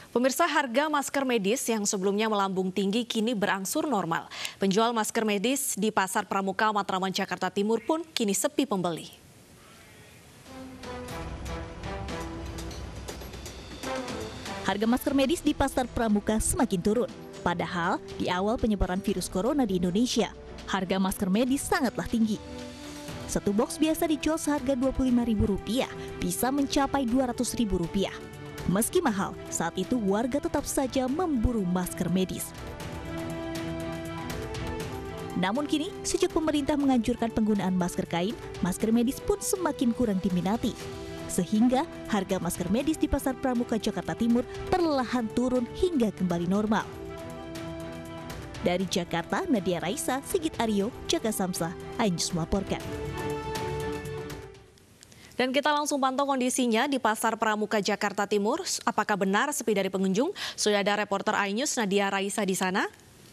Pemirsa, harga masker medis yang sebelumnya melambung tinggi kini berangsur normal. Penjual masker medis di Pasar Pramuka Matraman, Jakarta Timur pun kini sepi pembeli. Harga masker medis di Pasar Pramuka semakin turun. Padahal di awal penyebaran virus corona di Indonesia, harga masker medis sangatlah tinggi. Satu box biasa dijual seharga Rp25.000, bisa mencapai Rp200.000. Meski mahal, saat itu warga tetap saja memburu masker medis. Namun kini, sejak pemerintah menganjurkan penggunaan masker kain, masker medis pun semakin kurang diminati. Sehingga harga masker medis di Pasar Pramuka, Jakarta Timur perlahan turun hingga kembali normal. Dari Jakarta, Nadia Raisa, Sigit Aryo, Jaka Samsa, iNews melaporkan. Dan kita langsung pantau kondisinya di Pasar Pramuka, Jakarta Timur. Apakah benar sepi dari pengunjung? Sudah ada reporter iNews Nadia Raisa di sana.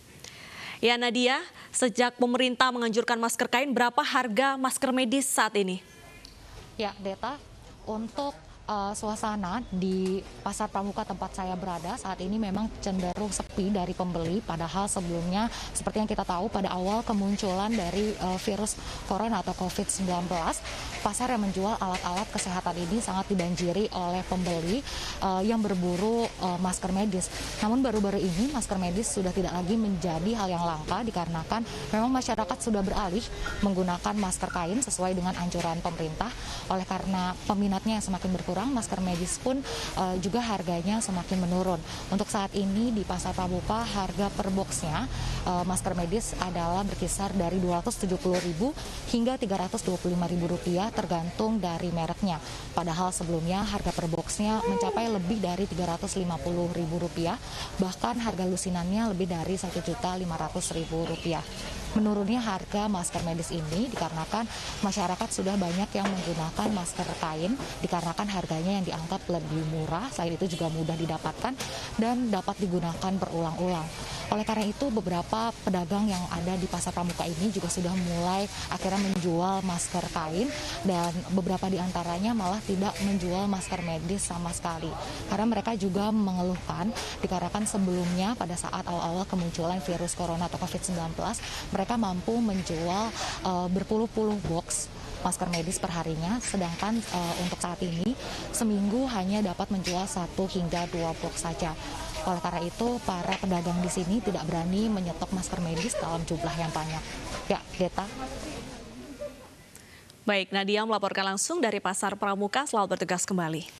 Ya Nadia, sejak pemerintah menganjurkan masker kain, berapa harga masker medis saat ini? Ya, Deta, untuk suasana di Pasar Pramuka tempat saya berada saat ini memang cenderung sepi dari pembeli, padahal sebelumnya seperti yang kita tahu pada awal kemunculan dari virus corona atau COVID-19, pasar yang menjual alat-alat kesehatan ini sangat dibanjiri oleh pembeli yang berburu masker medis. Namun baru-baru ini masker medis sudah tidak lagi menjadi hal yang langka dikarenakan memang masyarakat sudah beralih menggunakan masker kain sesuai dengan anjuran pemerintah. Oleh karena peminatnya yang semakin berkurang, masker medis pun juga harganya semakin menurun. Untuk saat ini di Pasar Pramuka harga per boxnya masker medis adalah berkisar dari Rp270.000 hingga Rp325.000 tergantung dari mereknya. Padahal sebelumnya harga per boxnya mencapai lebih dari Rp350.000, bahkan harga lusinannya lebih dari Rp1.500.000. Menurunnya harga masker medis ini dikarenakan masyarakat sudah banyak yang menggunakan masker kain dikarenakan harganya yang dianggap lebih murah, selain itu juga mudah didapatkan dan dapat digunakan berulang-ulang. Oleh karena itu beberapa pedagang yang ada di Pasar Pramuka ini juga sudah mulai akhirnya menjual masker kain dan beberapa di antaranya malah tidak menjual masker medis sama sekali. Karena mereka juga mengeluhkan dikarenakan sebelumnya pada saat awal-awal kemunculan virus corona atau COVID-19, mereka mampu menjual berpuluh-puluh box masker medis per harinya, sedangkan untuk saat ini seminggu hanya dapat menjual 1 hingga 2 box saja. Oleh karena itu, para pedagang di sini tidak berani menyetok masker medis dalam jumlah yang banyak. Ya, Deta. Baik, Nadia melaporkan langsung dari Pasar Pramuka. Selamat bertugas kembali.